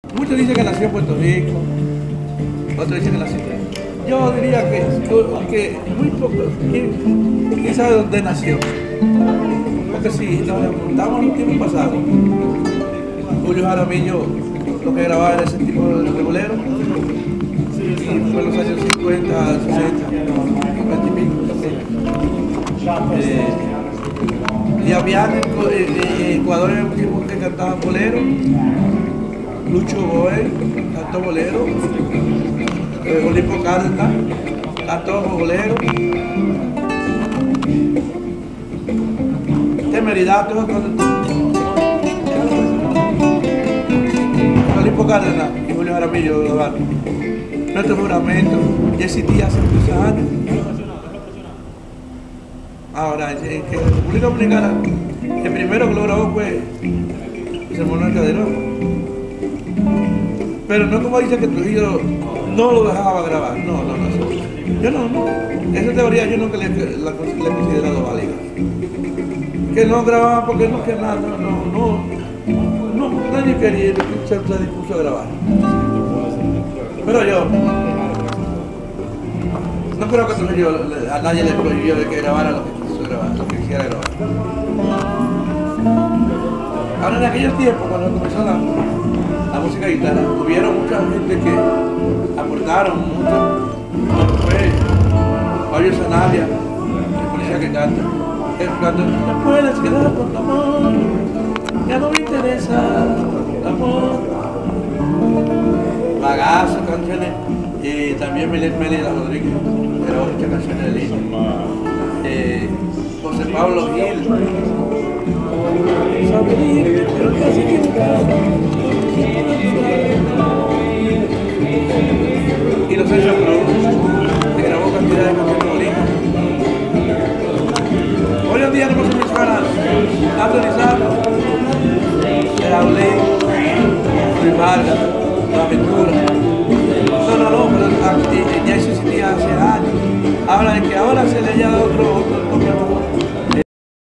Muchos dicen que nació en Puerto Rico, otros dicen que nació. Yo diría que muy pocos, ¿quién sabe dónde nació? Porque si nos remontamos a los tiempos pasados, Julio Jaramillo lo que grababa era ese tipo de regulero, y fue en los años 50, 60, 50 y pico. Y había en Ecuador en un tiempo que cantaban bolero. Lucho Boel cantó bolero, Olimpo Cárdenas cantó bolero, Temeridad, Olimpo Cárdenas y Julio Jaramillo grabaron. Nuestro juramento ya existía hace muchos años. Ahora, en República Dominicana, el primero que lo grabó fue José Manuel Calderón. Pero no como dice que Trujillo no lo dejaba grabar, no. Yo no. Esa teoría yo nunca la he considerado válida. Que no grababa porque no, que nada, nadie quería, se dispuso a grabar. Pero yo no creo que Trujillo a nadie le prohibió de que grabara lo que quiso grabar, lo que quisiera grabar. Ahora en aquellos tiempos, cuando comenzó la música de guitarra, hubieron mucha gente que aportaron mucho, como fue Fabio Sanabria, el policía que canta. Él canta, no puedes quedar con tu amor, ya no me interesa el amor. Bagazo, canciones, y también Melida Rodríguez, pero muchas canciones de Lina. José Pablo Gil. Pero casi y los Hechos Cruz, que grabó cantidad de canciones bonitas. Hoy en día no se menciona Anthony Santos, Raulín, Luis Vargas, La Aventura. No, pero ya eso existía hace años. Habla de que ahora se le haya dado otro